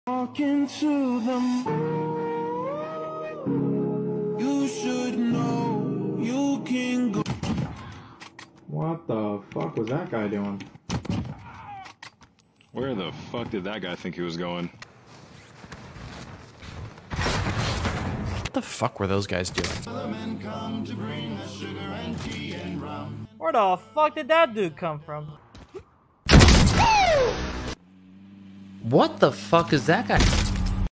Talking to them. You should know you can go. What the fuck was that guy doing? Where the fuck did that guy think he was going? What the fuck were those guys doing? Where the fuck did that dude come from? What the fuck is that guy?